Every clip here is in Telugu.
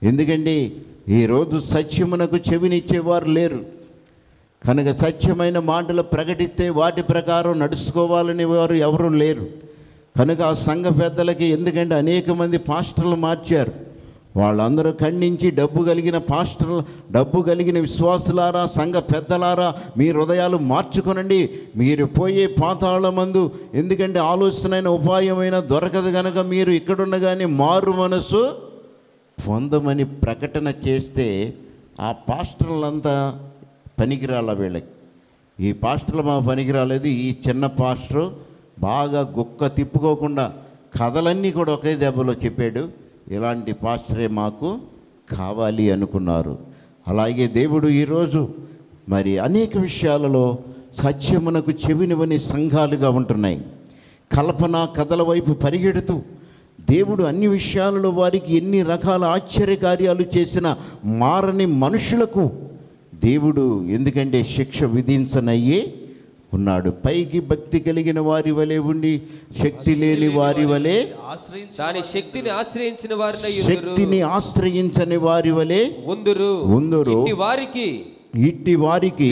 ఎందుకంటే ఈరోజు సత్యమునకు చెవినిచ్చేవారు లేరు కనుక సత్యమైన మాటలు ప్రకటిస్తే వాటి ప్రకారం నడుచుకోవాలని వారు ఎవరు లేరు కనుక ఆ సంఘ పెద్దలకి ఎందుకంటే అనేక మంది పాస్టర్లు మార్చారు. వాళ్ళందరూ ఖండించి డబ్బు కలిగిన విశ్వాసులారా, సంఘ పెద్దలారా, మీ హృదయాలు మార్చుకొనండి, మీరు పోయే పాతాళమందు ఎందుకంటే ఆలోచనైన ఉపాయమైన దొరకదు కనుక మీరు ఇక్కడున్నగానే మారు మనసు పొందమని ప్రకటన చేస్తే ఆ పాస్టర్లంతా పనికిరాల వీళ్ళకి. ఈ పాస్టర్లు మా పనికిరాలేదు. ఈ చిన్న పాస్టర్ బాగా గుక్క తిప్పుకోకుండా కథలన్నీ కూడా ఒకే దెబ్బలో చెప్పాడు. ఇలాంటి పాస్టరే మాకు కావాలి అనుకున్నారు. అలాగే దేవుడు ఈరోజు మరి అనేక విషయాలలో సత్యమునకు చెవినివని సంఘాలుగా ఉంటున్నాయి. కల్పన కథల వైపు పరిగెడుతూ దేవుడు అన్ని విషయాలలో వారికి ఎన్ని రకాల ఆశ్చర్యకార్యాలు చేసిన మారని మనుషులకు దేవుడు ఎందుకంటే శిక్ష విధించనయ్యే ఉన్నాడు. పైకి భక్తి కలిగిన వారి వలె ఉండి శక్తి లేని వారి వలె శక్తిని ఆశ్రయించని వారి వలె ఉందురు. ఇట్టి వారికి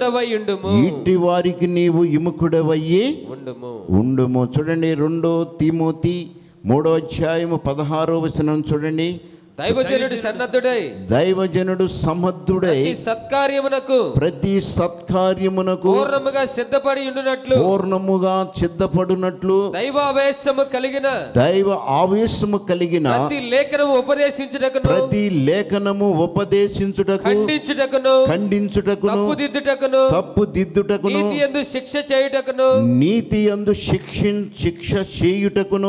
నీవు విముఖుడవయ్యి ఉండుము. చూడండి 2 తిమోతి 3వ అధ్యాయము 16వ వచనం చూడండి. దైవజనుడు సమర్థుడై ప్రతి సత్కార్యమునకు పూర్ణముగా సిద్ధపడునట్లు దైవ ఆవేశము కలిగిన ప్రతి లేఖనము ఉపదేశించుటకు ఖండించుటకును తప్పుదిద్దుటకును నీతి యందు శిక్ష చేయుటకును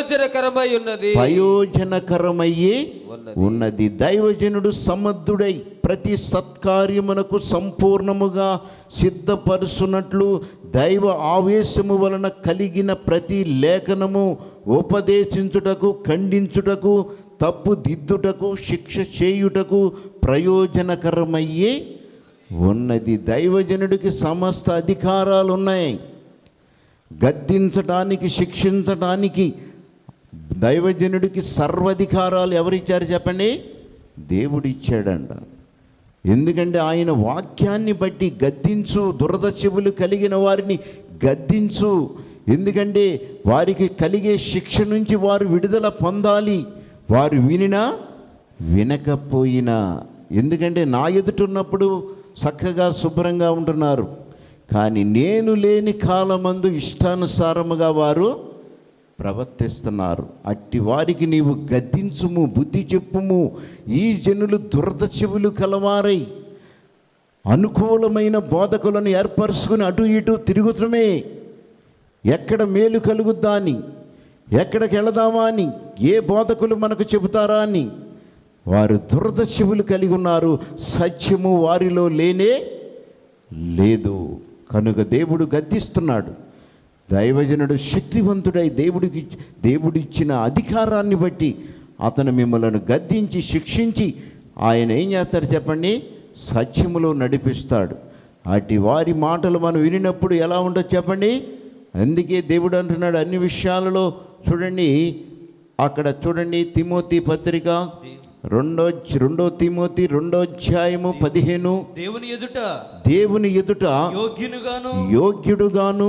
ప్రయోజనకరమయ్యి ఉన్నది. దైవజనుడు సమర్థుడై ప్రతి సత్కార్యమునకు సంపూర్ణముగా సిద్ధపరుచున్నట్లు దైవ ఆవేశము వలన కలిగిన ప్రతి లేఖనము ఉపదేశించుటకు ఖండించుటకు తప్పుదిద్దుటకు శిక్ష చేయుటకు ప్రయోజనకరమయ్యే ఉన్నది. దైవజనుడికి సమస్త అధికారాలు ఉన్నాయి. గద్దించటానికి, శిక్షించటానికి దైవజనుడికి సర్వాధికారాలు ఎవరిచ్చారు చెప్పండి? దేవుడిచ్చాడంట. ఎందుకంటే ఆయన వాక్యాన్ని బట్టి గద్దించు, దురద చెవులు కలిగిన వారిని గద్దించు. ఎందుకంటే వారికి కలిగే శిక్ష నుంచి వారు విడుదల పొందాలి, వారు వినినా వినకపోయినా. ఎందుకంటే నా ఎదుటున్నప్పుడు చక్కగా శుభ్రంగా ఉంటున్నారు, కానీ నేను లేని కాలమందు ఇష్టానుసారముగా వారు ప్రవర్తిస్తున్నారు. అట్టి వారికి నీవు గద్దించుము, బుద్ధి చెప్పుము. ఈ జనులు దురద చెవులు కలవారై అనుకూలమైన బోధకులను ఏర్పరుచుకుని అటు ఇటు తిరుగుతుమే, ఎక్కడ మేలు కలుగుద్దా అని, ఎక్కడికి వెళదామా అని, ఏ బోధకులు మనకు చెబుతారా అని వారు దురద చెవులు కలిగి ఉన్నారు. సత్యము వారిలో లేనే లేదు. కనుక దేవుడు గద్దిస్తున్నాడు. దైవజనుడు శక్తివంతుడై దేవుడిచ్చిన అధికారాన్ని బట్టి అతను మిమ్మల్ని గద్దించి శిక్షించి ఆయన ఏం చేస్తాడు చెప్పండి? సత్యములో నడిపిస్తాడు. అటు వారి మాటలు మనం వినినప్పుడు ఎలా ఉండదు చెప్పండి? అందుకే దేవుడు అంటున్నాడు అన్ని విషయాలలో చూడండి. అక్కడ చూడండి తిమోతి పత్రిక 2 తిమోతి 2వ అధ్యాయము 15. దేవుని ఎదుట యోగ్యుడుగాను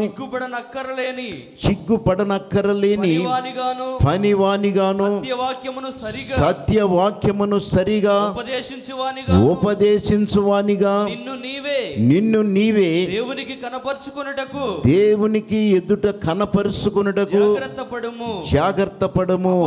సిగ్గుపడనక్కరలేని పనివానిగాను సత్యవాక్యమును సరిగా ఉపదేశించువానిగా నిన్ను నీవే దేవునికి ఎదుట కనపరుచుకొనుటకు జాగ్రత్త పడము.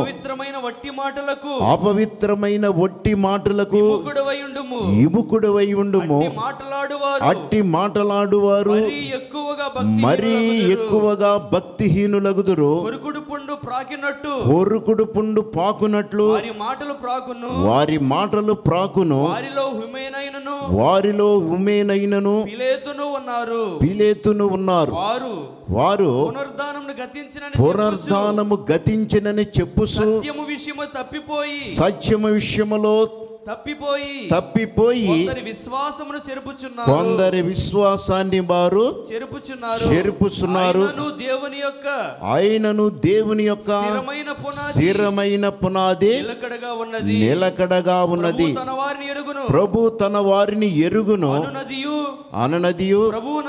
అపవిత్రమైన వట్టి మాటలకు విముఖుడవై ఉండుము. అట్టి మాటలాడువారు మరీ ఎక్కువగా భక్తిహీనులగుదురు. కొరుకుడు పుండు పాకునట్లు వారి మాటలు ప్రాకును. వారిలో హుమేనైనను పిలేతును ఉన్నారు. వారు పునరుద్ధానము గతించినని చెప్పు సత్యము విషయములో తప్పిపోయి కొందరి విశ్వాసాన్ని వారు చెరుపుచున్నారు. ఆయనను దేవుని యొక్క స్థిరమైన పునాది నిలకడగా ఉన్నది. ప్రభు తన వారిని ఎరుగును. అననదియు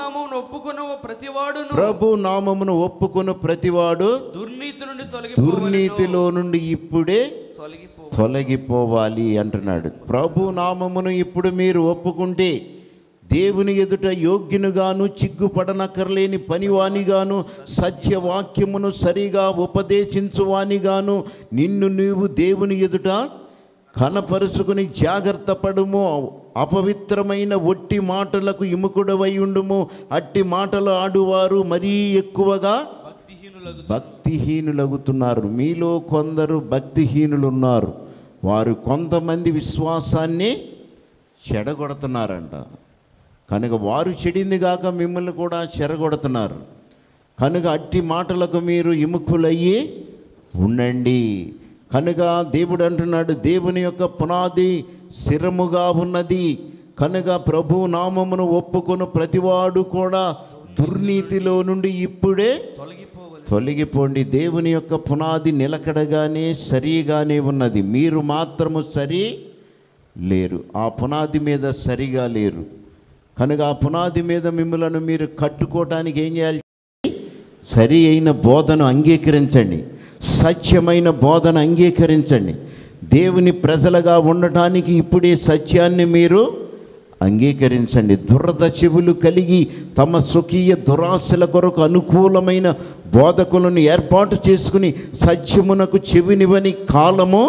ప్రభు నామమును ఒప్పుకొను ప్రతివాడు దుర్నీతిలో నుండి ఇప్పుడే తొలగిపోవాలి అంటున్నాడు. ప్రభు నామమును ఇప్పుడు మీరు ఒప్పుకుంటే దేవుని ఎదుట యోగ్యునిగాను చిగ్గుపడనక్కర్లేని పనివానిగాను సత్యవాక్యమును సరిగా ఉపదేశించువానిగాను నిన్ను నీవు దేవుని ఎదుట కనపరుచుకుని జాగ్రత్త పడుము. అపవిత్రమైన ఒట్టి మాటలకు ఇముకుడవై ఉండుము. అట్టి మాటలు ఆడువారు మరీ ఎక్కువగా భక్తిహీనులగుతున్నారు. మీలో కొందరు భక్తిహీనులు ఉన్నారు. వారు కొంతమంది విశ్వాసాన్ని చెడగొడుతున్నారంట. కనుక వారు చెడింది కాక మిమ్మల్ని కూడా చెరగొడుతున్నారు. కనుక అట్టి మాటలకు మీరు విముఖులయ్యి ఉండండి. కనుక దేవుడు అంటున్నాడు, దేవుని యొక్క పునాది స్థిరముగా ఉన్నది. కనుక ప్రభు నామమును ఒప్పుకొను ప్రతివాడు కూడా దుర్నీతిలో నుండి ఇప్పుడే తొలగిపోండి. దేవుని యొక్క పునాది నిలకడగానే సరిగానే ఉన్నది. మీరు మాత్రము సరి లేరు, ఆ పునాది మీద సరిగా లేరు. కనుక ఆ పునాది మీద మిమ్మల్ని మీరు కట్టుకోవటానికి ఏం చేయాలి? సరి అయిన బోధను అంగీకరించండి, సత్యమైన బోధన అంగీకరించండి. దేవుని ప్రజలుగా ఉండటానికి ఇప్పుడే సత్యాన్ని మీరు అంగీకరించండి. దురద చెవులు కలిగి తమ స్వకీయ దురాశల కొరకు అనుకూలమైన బోధకులను ఏర్పాటు చేసుకుని సత్యమునకు చెవినివని కాలము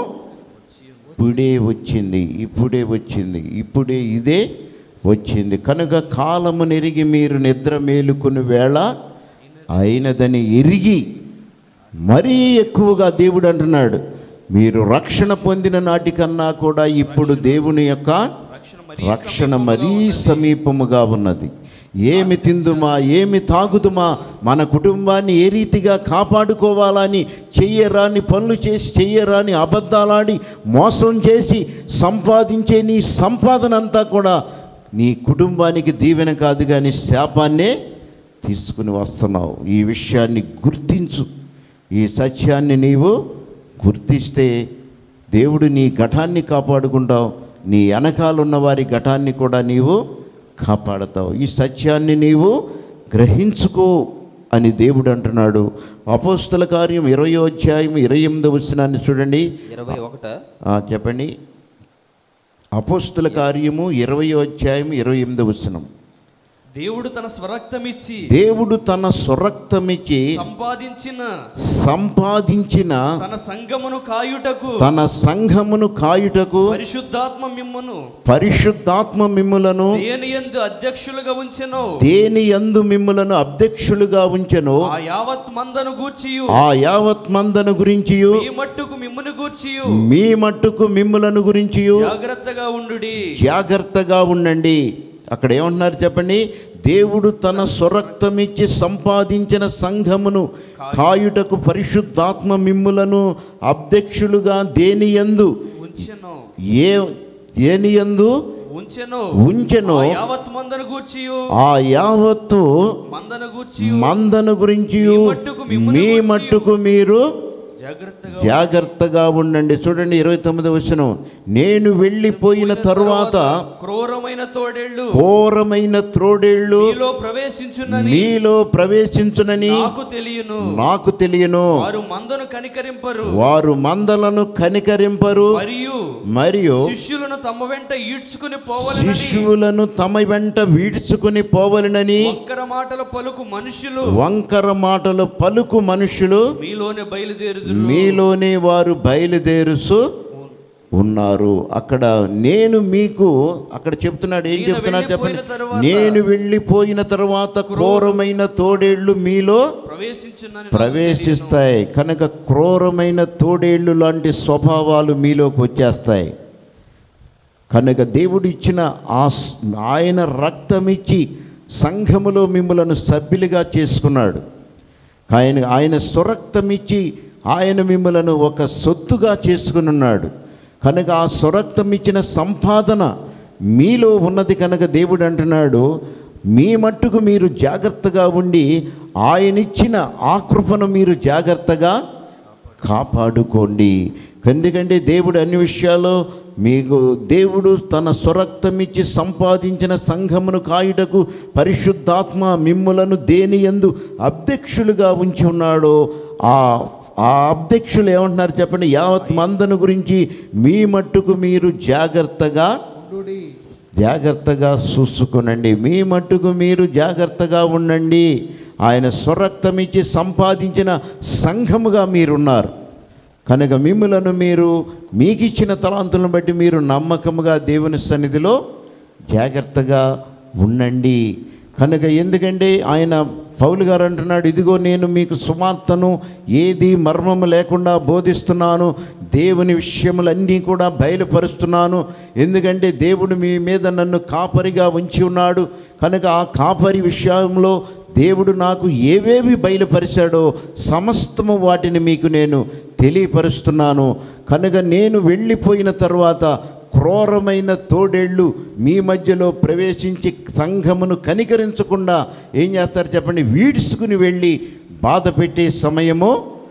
ఇప్పుడే ఇదే వచ్చింది. కనుక కాలము నెరిగి మీరు నిద్ర మేలుకుని వేళ అయినదని ఎరిగి మరీ ఎక్కువగా దేవుడు అంటున్నాడు, మీరు రక్షణ పొందిన నాటికన్నా కూడా ఇప్పుడు దేవుని యొక్క రక్షణ మరీ సమీపముగా ఉన్నది. ఏమి తిందుమా, ఏమి తాగుదుమా, మన కుటుంబాన్ని ఏ రీతిగా కాపాడుకోవాలని చెయ్యరాని పనులు చేసి, చెయ్యరాని అబద్ధాలాడి, మోసం చేసి సంపాదించే నీ సంపాదన అంతా కూడా నీ కుటుంబానికి దీవెన కాదు కానీ శాపాన్నే తీసుకుని వస్తున్నావు. ఈ విషయాన్ని గుర్తించు. ఈ సత్యాన్ని నీవు గుర్తిస్తే దేవుడు నీ ఘటాన్ని కాపాడుకుంటావు, నీ వెనకాలన్న వారి ఘటాన్ని కూడా నీవు కాపాడతావు. ఈ సత్యాన్ని నీవు గ్రహించుకో అని దేవుడు అంటున్నాడు. అపోస్తల కార్యం 20వ అధ్యాయం 28వ వచనాన్ని చూడండి. 21 చెప్పండి. అపోస్తల కార్యము 20వ అధ్యాయం 28వ వచనం. దేవుడు తన స్వరక్తమిచ్చి సంపాదించిన తన సంఘమును కాయుటకు పరిశుద్ధాత్మ మిమ్ములను దేని యందు మిమ్ములను అధ్యక్షులుగా ఉంచెను ఆ యావత్ మందను గురించి మీ మట్టుకు మిమ్ములను గురించి జాగ్రత్తగా ఉండండి. అక్కడ ఏమంటున్నారు చెప్పండి? దేవుడు తన స్వరక్తమిచ్చి సంపాదించిన సంఘమును కాయుటకు పరిశుద్ధాత్మ మిమ్ములను అధ్యక్షులుగా దేనియందు ఉంచెను ఆ యావత్తు మందను గురించి మీ మట్టుకు మీరు జాగ్రత్తగా ఉండండి. చూడండి 29వ వచనం. నేను వెళ్ళిపోయిన తరువాత క్రూరమైన త్రోడేళ్ళు మీలో ప్రవేశించునని నాకు తెలియను. వారు మందలను కనికరింపరు మరియు శిష్యులను తమ వెంట ఈడ్చుకుని పోవలెనని వంకర మాటలు పలుకు మనుషులు మీలోనే వారు బయలుదేరుసు ఉన్నారు. అక్కడ నేను మీకు అక్కడ చెప్తున్నాడు. ఏం చెప్తున్నాడు చెప్పండి? నేను వెళ్ళిపోయిన తర్వాత క్రూరమైన తోడేళ్లు మీలో ప్రవేశిస్తాయి. కనుక క్రూరమైన తోడేళ్లు లాంటి స్వభావాలు మీలోకి వచ్చేస్తాయి. కనుక దేవుడు ఇచ్చిన ఆయన రక్తమిచ్చి సంఘములో మిమ్మలను సభ్యులుగా చేసుకున్నాడు. ఆయన స్వరక్తమిచ్చి ఆయన మిమ్మలను ఒక సొత్తుగా చేసుకుని ఉన్నాడు. కనుక ఆ స్వరక్తం ఇచ్చిన సంపాదన మీలో ఉన్నది కనుక దేవుడు అంటున్నాడు, మీ మట్టుకు మీరు జాగ్రత్తగా ఉండి ఆయనిచ్చిన ఆ కృపను మీరు జాగ్రత్తగా కాపాడుకోండి. ఎందుకంటే దేవుడు అన్ని విషయాల్లో మీకు దేవుడు తన స్వరక్తం ఇచ్చి సంపాదించిన సంఘమును కాయుటకు పరిశుద్ధాత్మ మిమ్ములను దేని యందు అధ్యక్షులుగా ఉంచి ఉన్నాడో ఆ అధ్యక్షులు ఏమంటున్నారు చెప్పండి? యావత్ మందను గురించి మీ మట్టుకు మీరు జాగ్రత్తగా చూసుకునండి. మీ మట్టుకు మీరు జాగ్రత్తగా ఉండండి. ఆయన స్వరక్తం ఇచ్చి సంపాదించిన సంఘముగా మీరున్నారు కనుక మిమ్ములను మీరు మీకిచ్చిన తలాంతులను బట్టి మీరు నమ్మకముగా దేవుని సన్నిధిలో జాగ్రత్తగా ఉండండి. కనుక ఎందుకంటే ఆయన పౌలు గారు అంటున్నాడు, ఇదిగో నేను మీకు సువార్తను ఏది మర్మము లేకుండా బోధిస్తున్నాను, దేవుని విషయములన్నీ కూడా బయలుపరుస్తున్నాను. ఎందుకంటే దేవుడు మీ మీద నన్ను కాపరిగా ఉంచి ఉన్నాడు కనుక ఆ కాపరి విషయంలో దేవుడు నాకు ఏవేవి బయలుపరిచాడో సమస్తము వాటిని మీకు నేను తెలియపరుస్తున్నాను. కనుక నేను వెళ్ళిపోయిన తర్వాత క్రూరమైన తోడేళ్ళు మీ మధ్యలో ప్రవేశించి సంఘమును కనికరించకుండా ఏం చేస్తారు చెప్పండి? వీడ్చుకుని వెళ్ళి బాధ పెట్టే సమయము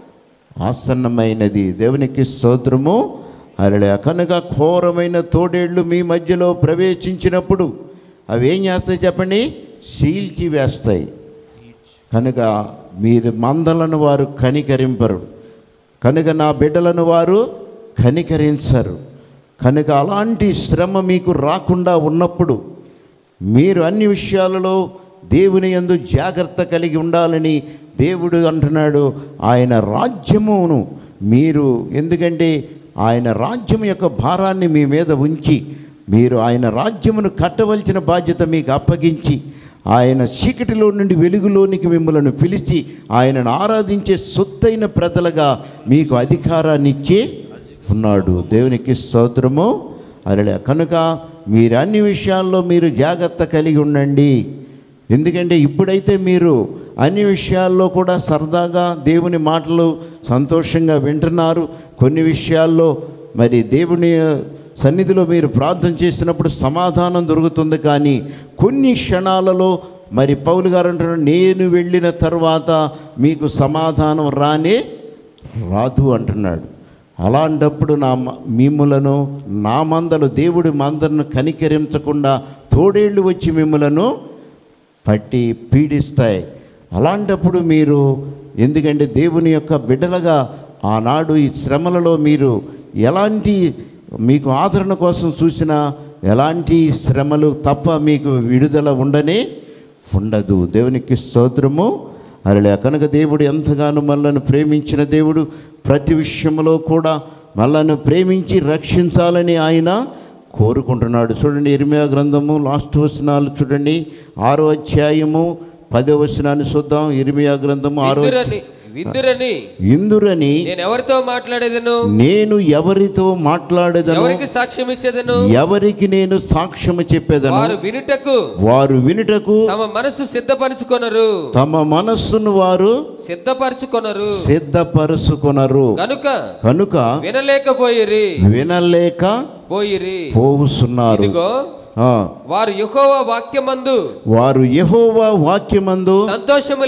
ఆసన్నమైనది. దేవునికి స్తోత్రము. హల్లెలూయా. కనుక ఘోరమైన తోడేళ్ళు మీ మధ్యలో ప్రవేశించినప్పుడు అవి ఏం చేస్తాయి చెప్పండి? చీల్చి వేస్తాయి. కనుక మీరు మందలను వారు కనికరింపరు, కనుక నా బిడ్డలను వారు కనికరించరు. కనుక అలాంటి శ్రమ మీకు రాకుండా ఉన్నప్పుడు మీరు అన్ని విషయాలలో దేవుని యందు జాగ్రత్త కలిగి ఉండాలని దేవుడు అంటున్నాడు. ఆయన రాజ్యమును మీరు, ఎందుకంటే ఆయన రాజ్యం యొక్క భారాన్ని మీ మీద ఉంచి మీరు ఆయన రాజ్యమును కట్టవలసిన బాధ్యత మీకు అప్పగించి ఆయన చీకటిలో నుండి వెలుగులోనికి మిమ్మల్ని పిలిచి ఆయనను ఆరాధించే సొత్తైన ప్రజలుగా మీకు అధికారాన్ని ఇచ్చి ఉన్నాడు. దేవునికి స్తోత్రము. హల్లెలూయా. కనుక మీరు అన్ని విషయాల్లో మీరు జాగ్రత్త కలిగి ఉండండి. ఎందుకంటే ఇప్పుడైతే మీరు అన్ని విషయాల్లో కూడా సరదాగా దేవుని మాటలు సంతోషంగా వింటున్నారు. కొన్ని విషయాల్లో మరి దేవుని సన్నిధిలో మీరు ప్రార్థన చేసినప్పుడు సమాధానం దొరుకుతుంది. కానీ కొన్ని క్షణాలలో మరి పౌలు గారు అంటున్నారు, నేను వెళ్ళిన తర్వాత మీకు సమాధానం రాదు అంటున్నాడు. అలాంటప్పుడు మిమ్ములను నా మందలు, దేవుడి మందలను కనికరించకుండా తోడేళ్ళు వచ్చి మిమ్ములను పట్టి పీడిస్తాయి. అలాంటప్పుడు మీరు, ఎందుకంటే దేవుని యొక్క బిడ్డలుగా ఆనాడు ఈ శ్రమలలో మీరు ఎలాంటి మీకు ఆదరణ కోసం చూసినా ఎలాంటి శ్రమలు తప్ప మీకు విడుదల ఉండదు. దేవునికి స్తోత్రము. హల్లెలూయా. కనుక దేవుడు ఎంతగానో మనల్ని ప్రేమించిన దేవుడు ప్రతి విషయంలో కూడా మనల్ని ప్రేమించి రక్షించాలని ఆయన కోరుకుంటున్నాడు. చూడండి, ఇర్మియా గ్రంథము లాస్ట్ వచనాలు చూడండి, 6వ అధ్యాయము 10వ వచనాన్ని చూద్దాం. ఇర్మియా గ్రంథము 6వ ఇందురని నేను ఎవరితో మాట్లాడేదను, ఎవరికి సాక్ష్యం ఇచ్చేదను, ఎవరికి నేను సాక్ష్యము చెప్పేదను, వారు వినుటకు తమ మనస్సు సిద్ధపరచుకొనరు, తమ మనస్సును వారు సిద్ధపరచుకొనరు కనుక వినలేకపోయిరి. వారు యెహోవా వాక్యమందు సంతోషము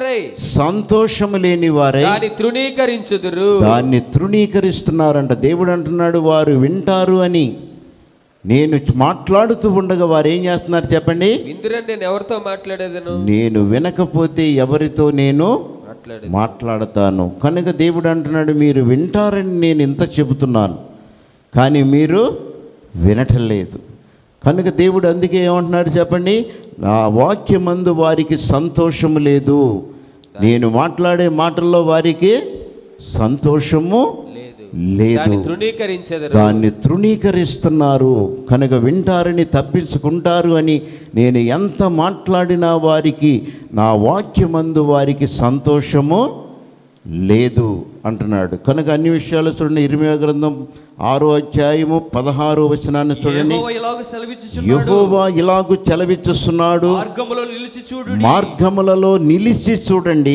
లేనివారై దాన్ని తృణీకరిస్తున్నారంట. దేవుడు అంటున్నాడు, వారు వింటారు అని. నేను మాట్లాడుతూ ఉండగా వారు ఏం చేస్తున్నారు చెప్పండి? నేను ఎవరితో మాట్లాడేదను, నేను వినకపోతే ఎవరితో నేను మాట్లాడతాను. కనుక దేవుడు అంటున్నాడు, మీరు వింటారని నేను ఇంత చెబుతున్నాను, కానీ మీరు వినటం లేదు. కనుక దేవుడు అందుకే ఏమంటున్నాడు చెప్పండి? నా వాక్యమందు వారికి సంతోషము లేదు, నేను మాట్లాడే మాటల్లో వారికి సంతోషము లేదు, దాన్ని తృణీకరిస్తున్నారు. కనుక వింటారని తప్పించుకుంటారు అని నేను ఎంత మాట్లాడినా వారికి నా వాక్యమందు వారికి సంతోషము లేదు అంటున్నాడు. కనుక అన్ని విషయాలు చూడండి. ఇర్మియా గ్రంథం 6వ అధ్యాయము 16వ వచనాన్ని చూడండి. యెహోవా ఇలాగు సెలవిస్తున్నాడు, మార్గములలో నిలిచి చూడండి,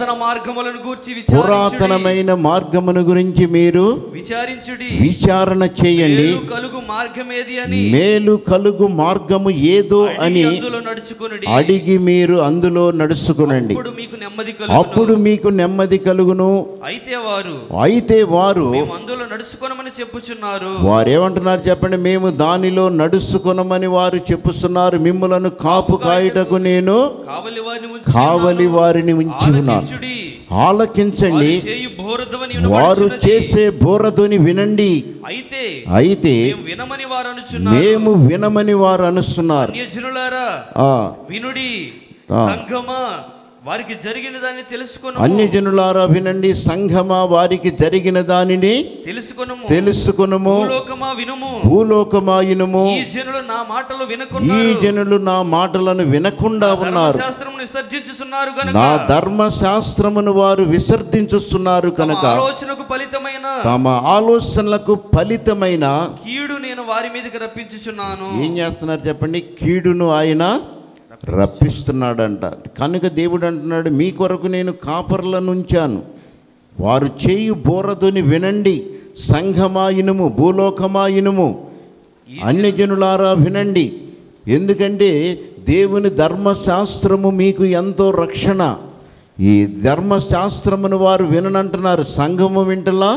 పురాతనమైన మార్గమును గురించి మీరు విచారణ చేయండి, మేలు కలుగు మార్గము ఏదో అని అడిగి మీరు అందులో నడుచుకునండి, అప్పుడు మీకు నెమ్మది కలుగును. అయితే వారు వారేమంటున్నారు చెప్పండి? మేము దానిలో నడుచుకునమని వారు చెప్పుస్తున్నారు. మిమ్ములను కాపు కాయుటకు నేను కావలి వారిని ఉంచి ఉన్నాను. ఆలకించండి, వారు చేసే బోరధ్వని వినండి. అయితే మేము వినమని వారు అనుస్తున్నారు. వినుడి సంఘమా, వారికి జరిగిన దానిని తెలుసుకొనుము. అన్యజనులారా వినండి, సంఘమా వారికి జరిగిన దానిని తెలుసుకొనుము. భూలోకమా వినుము, భూలోకమా వినుము. ఈ జనులు నా మాటలు వినకున్నారు, ఈ జనులు నా మాటలను వినకుండా ఉన్నారు. విసర్జించుచున్నారు కనుక, నా ధర్మశాస్త్రమును వారు విసర్జించుస్తున్నారు కనుక, తమ ఆలోచనలకు ఫలితమైన కీడు నేను వారి మీదకి రప్పించుచున్నాను. ఏం చేస్తున్నారు చెప్పండి? కీడును ఆయన రప్పిస్తున్నాడంట. కనుక దేవుడు అంటున్నాడు, మీ కొరకు నేను కాపర్లను ఉంచాను, వారు చేయు బోరధ్వని వినండి. సంఘమాయినము, భూలోకమాయినము, అన్యజనులారా వినండి. ఎందుకంటే దేవుని ధర్మశాస్త్రము మీకు ఎంతో రక్షణ. ఈ ధర్మశాస్త్రమును వారు విననంటున్నారు. సంఘము వింటలా?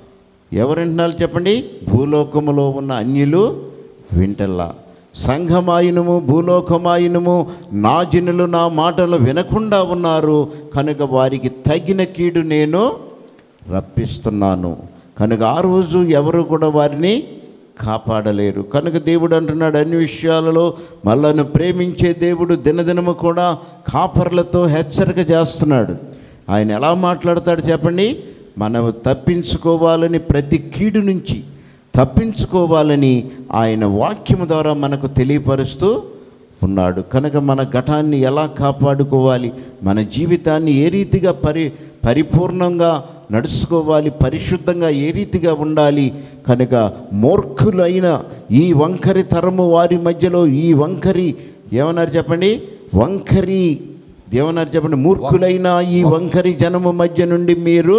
ఎవరు వింటున్నారు చెప్పండి? భూలోకములో ఉన్న అన్యులు వింటలా. సంఘమాయినము, భూలోకమాయినము, నా జనులు నా మాటలు వినకుండా ఉన్నారు కనుక వారికి తగిన కీడు నేను రప్పిస్తున్నాను. కనుక ఆ రోజు ఎవరు కూడా వారిని కాపాడలేరు. కనుక దేవుడు అంటున్నాడు, అన్ని విషయాలలో మనల్ని ప్రేమించే దేవుడు దినదినము కూడా కాపర్లతో హెచ్చరిక చేస్తున్నాడు. ఆయన ఎలా మాట్లాడతాడు చెప్పండి? మనం తప్పించుకోవాలని, ప్రతి కీడు నుంచి తప్పించుకోవాలని ఆయన వాక్యము ద్వారా మనకు తెలియపరుస్తూ ఉన్నాడు. కనుక మన ఘటాన్ని ఎలా కాపాడుకోవాలి, మన జీవితాన్ని ఏ రీతిగా పరిపూర్ణంగా నడుచుకోవాలి, పరిశుద్ధంగా ఏ రీతిగా ఉండాలి. కనుక మూర్ఖులైన ఈ వంకరి తరము వారి మధ్యలో, ఈ వంకరి ఏమన్నారు చెప్పండి? వంకరి ఏమన్నారు చెప్పండి? మూర్ఖులైన ఈ వంకరి జనము మధ్య నుండి మీరు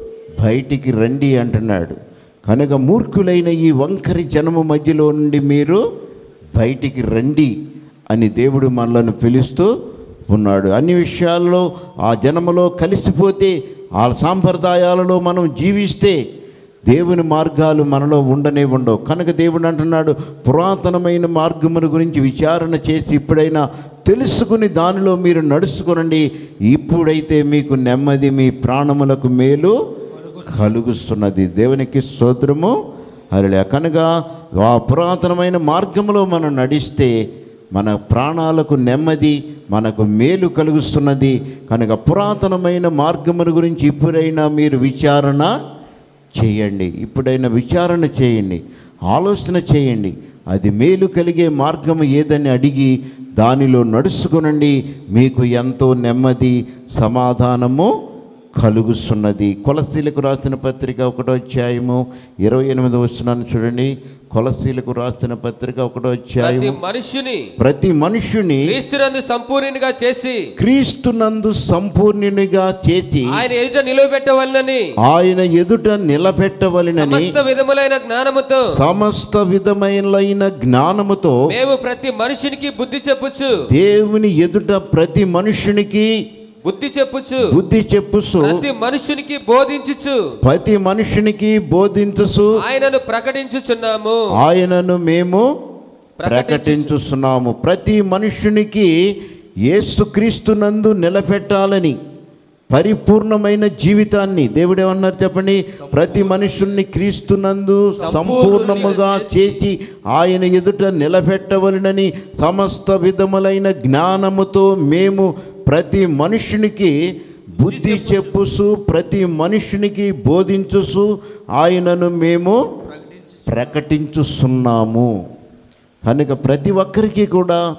బయటికి రండి అంటున్నాడు. కనుక మూర్ఖులైన ఈ వంకరి జనము మధ్యలో నుండి మీరు బయటికి రండి అని దేవుడు మనలను పిలుస్తూ ఉన్నాడు. అన్ని విషయాల్లో ఆ జనములో కలిసిపోతే, ఆ సాంప్రదాయాలలో మనం జీవిస్తే దేవుని మార్గాలు మనలో ఉండనే ఉండవు. కనుక దేవుడు అంటున్నాడు, పురాతనమైన మార్గముల గురించి విచారణ చేసి ఇప్పుడైనా తెలుసుకుని దానిలో మీరు నడుచుకోనండి. ఇప్పుడైతే మీకు నెమ్మది, మీ ప్రాణములకు మేలు కలుగుతున్నది. దేవునికి స్తోత్రము. హల్లెలూయా. కనుక ఆ పురాతనమైన మార్గంలో మనం నడిస్తే మన ప్రాణాలకు నెమ్మది, మనకు మేలు కలుగుతున్నది. కనుక పురాతనమైన మార్గముల గురించి ఇప్పుడైనా మీరు విచారణ చేయండి. ఇప్పుడైనా విచారణ చేయండి, ఆలోచన చేయండి. అది మేలు కలిగే మార్గము ఏదని అడిగి దానిలో నడుచుకునండి. మీకు ఎంతో నెమ్మది, సమాధానము కలుగుతున్నది. కొలసీలకు రాసిన పత్రిక 1వ అధ్యాయము 28వ వచనాన్ని చూడండి. కొలసీలకు రాసిన పత్రిక 1వ అధ్యాయము, ప్రతి మనుష్యుని క్రీస్తునందు సంపూర్ణునిగా చేసి, క్రీస్తునందు సంపూర్ణునిగా చేసి ఆయన ఎదుట నిలబెట్టవలెనని, ఆయన ఎదుట నిలబెట్టవలెనని సమస్త విధమైన జ్ఞానముతో మేము ప్రతి మనుషునికి బుద్ధి చెప్పుచు, దేవుని ఎదుట ప్రతి మనుష్యునికి బుద్ధి చెప్పుచు, ప్రతి మనుషునికి బోధించుచు ఆయనను ప్రకటించుచున్నాము. ఆయనను మేము ప్రకటించుచున్నాము. ప్రతి మనుష్యునికి యేసుక్రీస్తునందు నిలబెట్టాలని, పరిపూర్ణమైన జీవితాన్ని దేవుడు ఏమన్నారు చెప్పండి? ప్రతి మనుషుల్ని క్రీస్తునందు సంపూర్ణముగా చేసి ఆయన ఎదుట నిలబెట్టవలనని సమస్త విధములైన జ్ఞానముతో మేము ప్రతి మనుషునికి బుద్ధి చెప్పుసు, ప్రతి మనుషునికి బోధించుసు ఆయనను మేము ప్రకటించుస్తున్నాము. కనుక ప్రతి ఒక్కరికి కూడా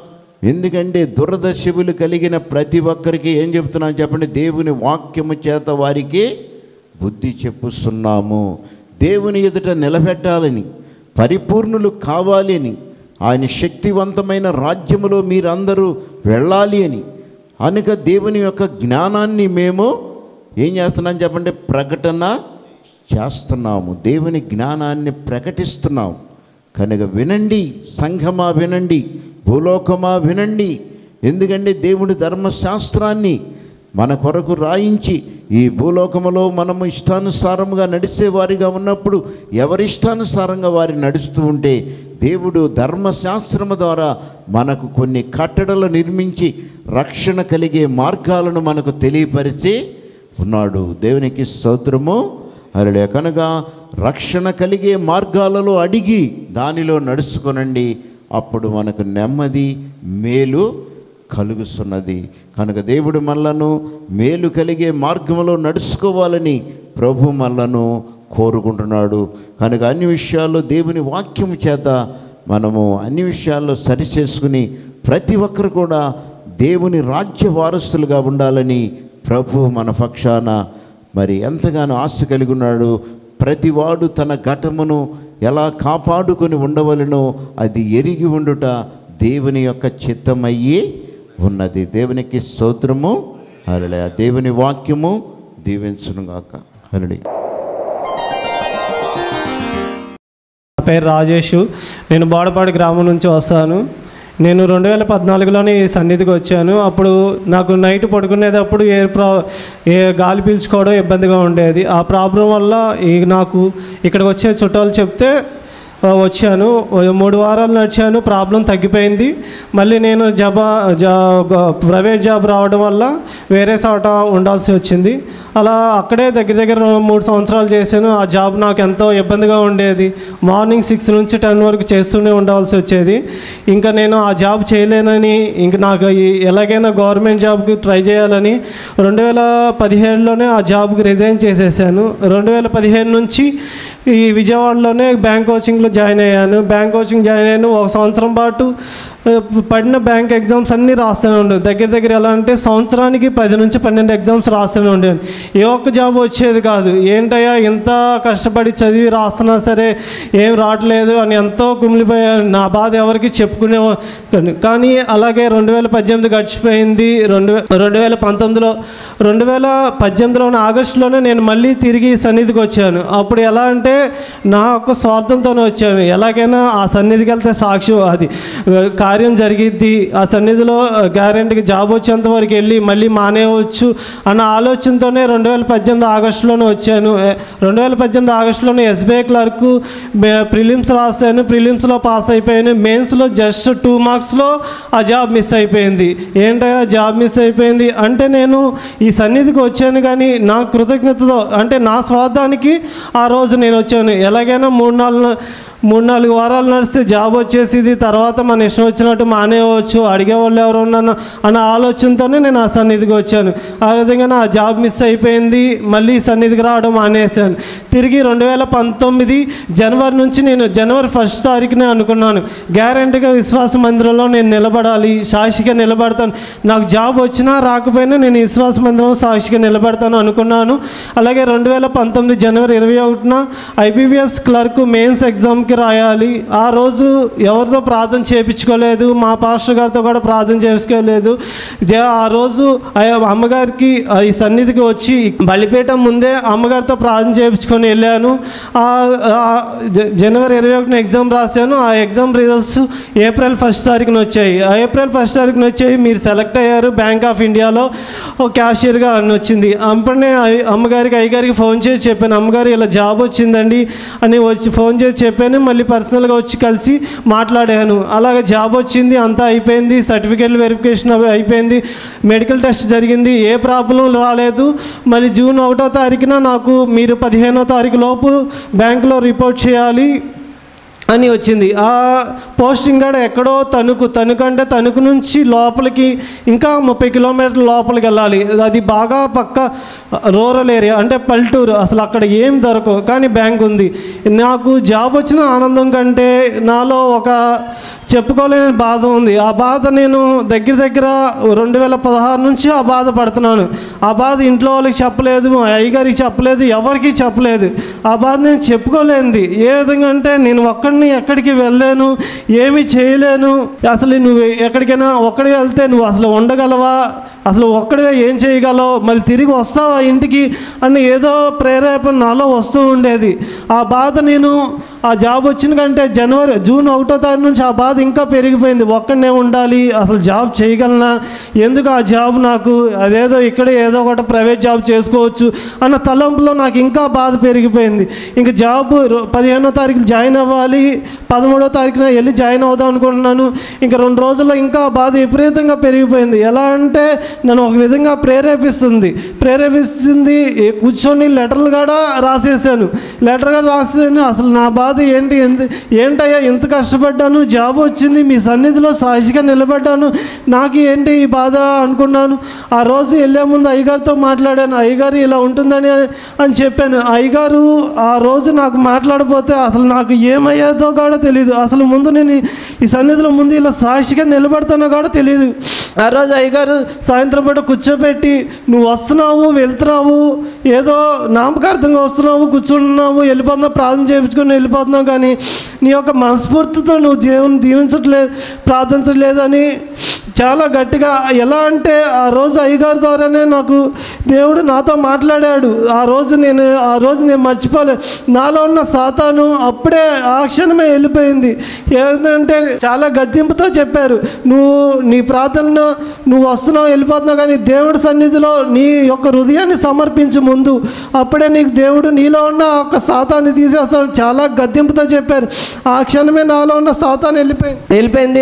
ఎందుకంటే దురదశవులు కలిగిన ప్రతి ఒక్కరికి ఏం చెప్తున్నాను చెప్పండి, దేవుని వాక్యము చేత వారికి బుద్ధి చెప్పుస్తున్నాము. దేవుని ఎదుట నిలబెట్టాలని, పరిపూర్ణులు కావాలి అని, ఆయన శక్తివంతమైన రాజ్యములో మీరందరూ వెళ్ళాలి అని కనుక దేవుని యొక్క జ్ఞానాన్ని మేము ఏం చేస్తున్నాం చెప్పండి, ప్రకటన చేస్తున్నాము. దేవుని జ్ఞానాన్ని ప్రకటిస్తున్నాం. కనుక వినండి సంఘమా, వినండి భూలోకమా, వినండి. ఎందుకంటే దేవుడి ధర్మశాస్త్రాన్ని మన కొరకు రాయించి ఈ భూలోకములో మనము ఇష్టానుసారంగా నడిచేవారిగా ఉన్నప్పుడు ఎవరిష్టానుసారంగా వారి నడుస్తూ ఉంటే దేవుడు ధర్మశాస్త్రము ద్వారా మనకు కొన్ని కట్టడలు నిర్మించి రక్షణ కలిగే మార్గాలను మనకు తెలియపరిచి ఉన్నాడు. దేవునికి స్తోత్రము. అలా కనుక రక్షణ కలిగే మార్గాలలో అడిగి దానిలో నడుచుకొనండి, అప్పుడు మనకు నెమ్మది మేలు కలుగుతున్నది. కనుక దేవుడు మనలను మేలు కలిగే మార్గంలో నడుచుకోవాలని ప్రభు మనలను కోరుకుంటున్నాడు. కనుక అన్ని విషయాల్లో దేవుని వాక్యం చేత మనము అన్ని విషయాల్లో సరిచేసుకుని ప్రతి ఒక్కరు కూడా దేవుని రాజ్య వారసులుగా ఉండాలని ప్రభు మన పక్షాన మరి ఎంతగానో ఆశ కలిగి ఉన్నాడు. ప్రతివాడు తన ఘటమును ఎలా కాపాడుకొని ఉండవలనో అది ఎరిగి ఉండుట దేవుని యొక్క చిత్తమయ్యి ఉన్నది. దేవునికి స్తోత్రము. హల్లెలూయా. దేవుని వాక్యము దీవించునుగాక. హల్లెలూయా. నా పేరు రాజేషు. నేను బోడపాడు గ్రామం నుంచి వస్తాను. నేను 2014లోనే ఈ సన్నిధికి వచ్చాను. అప్పుడు నాకు నైట్ పడుకునేటప్పుడు గాలి పీల్చుకోవడం ఇబ్బందిగా ఉండేది. ఆ ప్రాబ్లం వల్ల నాకు ఇక్కడికి వచ్చే చుట్టాలు చెప్తే వచ్చాను. 3 వారాలు నడిచాను, ప్రాబ్లం తగ్గిపోయింది. మళ్ళీ నేను ప్రైవేట్ జాబ్ రావడం వల్ల వేరే చోట ఉండాల్సి వచ్చింది. అలా అక్కడే దగ్గర 3 సంవత్సరాలు చేశాను. ఆ జాబ్ నాకు ఎంతో ఇబ్బందిగా ఉండేది. మార్నింగ్ 6 నుంచి 10 వరకు చేస్తూనే ఉండాల్సి వచ్చేది. ఇంకా నేను ఆ జాబ్ చేయలేనని, ఇంక నాకు ఎలాగైనా గవర్నమెంట్ జాబ్కి ట్రై చేయాలని 2017లోనే ఆ జాబ్కి రిజైన్ చేసేసాను. 2015 నుంచి ఈ విజయవాడలోనే బ్యాంక్ కోచింగ్లో జాయిన్ అయ్యాను. బ్యాంక్ కోచింగ్ జాయిన్ అయ్యాను. 1 సంవత్సరం పాటు పడిన బ్యాంక్ ఎగ్జామ్స్ అన్నీ రాస్తూనే ఉండేది. దగ్గర ఎలా అంటే సంవత్సరానికి 10 నుంచి 12 ఎగ్జామ్స్ రాస్తూనే ఉండేది. ఏ ఒక్క జాబ్ వచ్చేది కాదు. ఏంటయ్యా ఇంత కష్టపడి చదివి రాస్తున్నా సరే ఏం రావట్లేదు అని ఎంతో కుమిలిపోయాను. నా బాధ ఎవరికి చెప్పుకునే కానీ అలాగే 2018 గడిచిపోయింది. 2018లో ఆగస్టులోనే నేను మళ్ళీ తిరిగి సన్నిధికి వచ్చాను. అప్పుడు ఎలా అంటే నా యొక్క స్వార్థంతోనే వచ్చాను. ఎలాగైనా ఆ సన్నిధికి వెళ్తే సాక్షి అది కార్యం జరిగిద్ది, ఆ సన్నిధిలో గ్యారెంటీకి జాబ్ వచ్చేంత వరకు వెళ్ళి మళ్ళీ మానేయవచ్చు అన్న ఆలోచనతోనే 2018 ఆగస్టులోనే వచ్చాను. 2018 ఆగస్టులోనే SBI క్లర్క్ ప్రిలిమ్స్ రాశాను. ప్రిలిమ్స్లో పాస్ అయిపోయాను. మెయిన్స్లో జస్ట్ 2 మార్క్స్లో ఆ జాబ్ మిస్ అయిపోయింది. ఏంటో జాబ్ మిస్ అయిపోయింది అంటే నేను ఈ సన్నిధికి వచ్చాను కానీ నా కృతజ్ఞతతో అంటే నా స్వార్థానికి ఆ రోజు నేను వచ్చాను. ఎలాగైనా 3-4 వారాలు నడిస్తే జాబ్ వచ్చేసింది, తర్వాత మన ఇష్టం వచ్చినట్టు మానేయవచ్చు, అడిగేవాళ్ళు ఎవరు ఉన్నాను అన్న ఆలోచనతోనే నేను ఆ సన్నిధికి వచ్చాను. ఆ విధంగా నా జాబ్ మిస్ అయిపోయింది. మళ్ళీ సన్నిధికి రావడం మానేశాను. తిరిగి 2019 జనవరి నుంచి నేను జనవరి 1 తారీఖునే అనుకున్నాను గ్యారెంటీగా విశ్వాస మందిరంలో నేను నిలబడాలి, సాక్షిగా నిలబడతాను. నాకు జాబ్ వచ్చినా రాకపోయినా నేను విశ్వాస మందిరంలో సాక్షిగా నిలబడతాను అనుకున్నాను. అలాగే 2019 జనవరి 21న IBPS క్లర్క్ మెయిన్స్ ఎగ్జామ్కి రాయాలి. ఆ రోజు ఎవరితో ప్రార్థన చేయించుకోలేదు, మా పాస్టర్ గారితో కూడా ప్రార్థన చేసుకోలేదు. ఆ రోజు అమ్మగారికి ఈ సన్నిధికి వచ్చి బలిపీఠం ముందే అమ్మగారితో ప్రార్థన చేయించుకొని వెళ్ళాను. జనవరి 21న ఎగ్జామ్ రాశాను. ఆ ఎగ్జామ్ రిజల్ట్స్ ఏప్రిల్ 1 తారీఖున వచ్చాయి. ఏప్రిల్ 1 తారీఖున వచ్చాయి. మీరు సెలెక్ట్ అయ్యారు బ్యాంక్ ఆఫ్ ఇండియాలో క్యాషియర్గా అని వచ్చింది. అప్పుడే అయ్యగారికి ఫోన్ చేసి చెప్పాను, అమ్మగారు ఇలా జాబ్ వచ్చిందండి అని ఫోన్ చేసి చెప్పాను. మళ్ళీ పర్సనల్గా వచ్చి కలిసి మాట్లాడాను. అలాగే జాబ్ వచ్చింది, అంతా అయిపోయింది, సర్టిఫికేట్ వెరిఫికేషన్ అయిపోయింది, మెడికల్ టెస్ట్ జరిగింది, ఏ ప్రాబ్లం రాలేదు. మళ్ళీ జూన్ 1వ తారీఖున నాకు మీరు 15వ తారీఖు లోపు బ్యాంకులో రిపోర్ట్ చేయాలి అని వచ్చింది. ఆ పోస్టింగ్ కూడా ఎక్కడో తణుకు అంటే తణుకు నుంచి లోపలికి ఇంకా 30 కిలోమీటర్ల లోపలికి వెళ్ళాలి. అది బాగా పక్క రూరల్ ఏరియా అంటే పల్లెటూరు. అసలు అక్కడ ఏం దొరకవు కానీ బ్యాంక్ ఉంది. నాకు జాబ్ వచ్చిన ఆనందం కంటే నాలో ఒక చెప్పుకోలేని బాధ ఉంది. ఆ బాధ నేను దగ్గర 2016 నుంచి ఆ బాధ పడుతున్నాను. ఆ బాధ ఇంట్లో వాళ్ళకి చెప్పలేదు, అయ్యగారికి చెప్పలేదు, ఎవరికి చెప్పలేదు. ఆ బాధ నేను చెప్పుకోలేనిది. ఏ విధంగా అంటే నేను ఒక్కడిని ఎక్కడికి వెళ్ళలేను, ఏమీ చేయలేను. అసలు నువ్వు ఎక్కడికైనా ఒక్కడికి వెళ్తే నువ్వు అసలు ఉండగలవా, అసలు ఒక్కడిగా ఏం చేయగలవు, మళ్ళీ తిరిగి వస్తావా ఇంటికి అని ఏదో ప్రేరేపణ నాలో వస్తూ ఉండేది. ఆ బాధ నేను ఆ జాబ్ వచ్చిన కంటే జూన్ 1వ తారీఖు నుంచి ఆ బాధ ఇంకా పెరిగిపోయింది. ఒక్కడనే ఉండాలి, అసలు జాబ్ చేయగలనా, ఎందుకు ఆ జాబ్ నాకు, అదేదో ఇక్కడే ఏదో ఒకటి ప్రైవేట్ జాబ్ చేసుకోవచ్చు అన్న తలంపులో నాకు ఇంకా బాధ పెరిగిపోయింది. ఇంక జాబ్ 15వ తారీఖు జాయిన్ అవ్వాలి, 13వ తారీఖున వెళ్ళి జాయిన్ అవుదాం అనుకుంటున్నాను. ఇంకా 2 రోజుల్లో ఇంకా బాధ విపరీతంగా పెరిగిపోయింది. ఎలా అంటే నన్ను ఒక విధంగా ప్రేరేపిస్తుంది. కూర్చొని లెటర్లు కూడా రాసేసాను. అసలు నా బాధ ఏంటయ్యా, ఇంత కష్టపడ్డాను, జాబ్ వచ్చింది, మీ సన్నిధిలో సాక్షిగా నిలబడ్డాను, నాకు ఏంటి ఈ బాధ అనుకున్నాను. ఆ రోజు వెళ్ళే ముందు అయ్యగారితో మాట్లాడాను. అయ్యగారు ఇలా ఉంటుందని చెప్పాను. అయ్యగారు ఆ రోజు నాకు మాట్లాడపోతే అసలు నాకు ఏమయ్యేదో కూడా తెలియదు. అసలు ముందు నేను ఈ సన్నిధిలో ముందు ఇలా సాక్షిగా నిలబడతానో కూడా తెలియదు. ఆ రోజు అయ్యగారు సాయంత్రం పూట కూర్చోబెట్టి, నువ్వు వస్తున్నావు, వెళ్తున్నావు, ఏదో నామకార్థంగా వస్తున్నావు, కూర్చుంటున్నావు, వెళ్ళిపోతున్నావు, ప్రార్థన చేయించుకొని వెళ్ళిపోతున్నావు, కానీ నీ యొక్క మనస్ఫూర్తితో నువ్వు దేవుని దీవించట్లేదు, ప్రార్థించట్లేదు అని చాలా గట్టిగా. ఎలా అంటే ఆ రోజు అయ్యగారి ద్వారానే నాకు దేవుడు నాతో మాట్లాడాడు. ఆ రోజు నేను మర్చిపోలేదు. నాలో ఉన్న సాతాను అప్పుడే ఆ క్షణమే వెళ్ళిపోయింది. ఏంటంటే చాలా గద్దింపుతో చెప్పారు, నీ ప్రార్థనలో నువ్వు వస్తున్నావు, వెళ్ళిపోతున్నావు, కానీ దేవుడి సన్నిధిలో నీ యొక్క హృదయాన్ని సమర్పించు ముందు, అప్పుడే నీకు దేవుడు నీలో ఉన్న ఒక సాతాన్ని తీసేస్తాడు. చాలా గద్దింపుతో చెప్పారు. ఆ క్షణమే నాలో ఉన్న సాతాను వెళ్ళిపోయింది.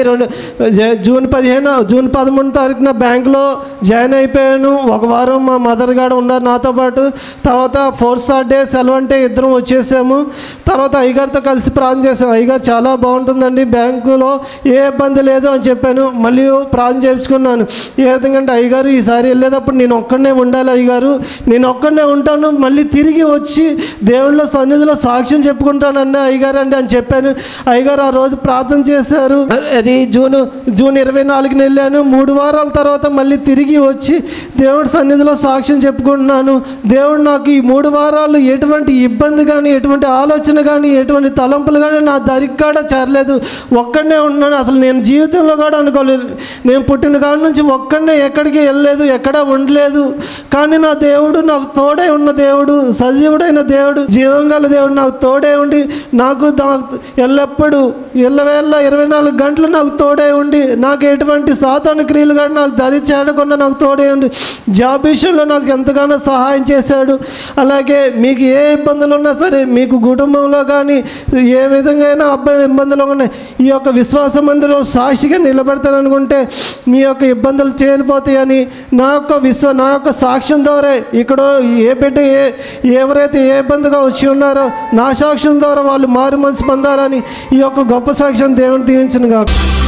జూన్ 13వ తారీఖున బ్యాంకులో జాయిన్ అయిపోయాను. ఒక వారం మా మదర్ గారు ఉన్నారు నాతో పాటు. తర్వాత 4th Saturday సెలవు అంటే ఇద్దరం వచ్చేసాము. తర్వాత అయ్యగారితో కలిసి ప్రార్థన చేశాను. అయ్యగారు చాలా బాగుంటుందండి, బ్యాంకులో ఏ ఇబ్బంది లేదు అని చెప్పాను. మళ్ళీ ప్రార్థన చేయించుకున్నాను. ఏ విధంగా అంటే అయ్యగారు ఈసారి వెళ్ళేటప్పుడు నేను ఒక్కడనే ఉండాలి, అయ్యగారు నేను ఒక్కడనే ఉంటాను, మళ్ళీ తిరిగి వచ్చి దేవుళ్ళ సన్నిధిలో సాక్ష్యం చెప్పుకుంటానండి అయ్యగారు అండి అని చెప్పాను. అయ్యగారు ఆ రోజు ప్రార్థన చేశారు. అది జూన్ 24న వెళ్ళాను. 3 వారాల తర్వాత మళ్ళీ తిరిగి వచ్చి దేవుడి సన్నిధిలో సాక్ష్యం చెప్పుకుంటున్నాను. దేవుడు నాకు ఈ 3 వారాలు ఎటువంటి ఇబ్బంది కానీ, ఎటువంటి ఆలోచన కానీ, ఎటువంటి తలంపులు కానీ నా దరికి కూడా చేరలేదు. ఒక్కడనే ఉన్నాను. అసలు నేను జీవితంలో కూడా అనుకోలేదు. నేను పుట్టిన కాడి నుంచి ఒక్కడనే ఎక్కడికి వెళ్ళలేదు, ఎక్కడా ఉండలేదు. కానీ నా దేవుడు నాకు తోడే ఉన్న దేవుడు, సజీవుడైన దేవుడు, జీవం గల దేవుడు నాకు తోడే ఉండి, నాకు ఎల్లప్పుడూ ఎల్లవేళ 24 గంటలు నాకు తోడే ఉండి, నాకు ఎటువంటి సాతాను క్రియలు కానీ నాకు దరి చేరకుండా నాకు తోడే ఉండి, జాబ్ విషయంలో నాకు ఎంతగానో సహాయం చేశాడు. అలాగే మీకు ఏ ఇబ్బందులు ఉన్నా సరే, మీకు కుటుంబంలో కానీ ఏ విధంగా అయినా ఇబ్బందులు ఉన్నాయి, ఈ యొక్క విశ్వాస మందిరంలో సాక్షిగా నిలబెడతాననుకుంటే మీ యొక్క ఇబ్బందులు చేరిపోతాయని నా యొక్క సాక్ష్యం ద్వారా ఇక్కడ ఏ బిడ్డ ఎవరైతే ఏ ఇబ్బందిగా వచ్చి ఉన్నారో నా సాక్ష్యం ద్వారా వాళ్ళు మారు మనసు పొందాలని ఈ యొక్క గొప్ప సాక్ష్యం దేవుని దీవించను కాక.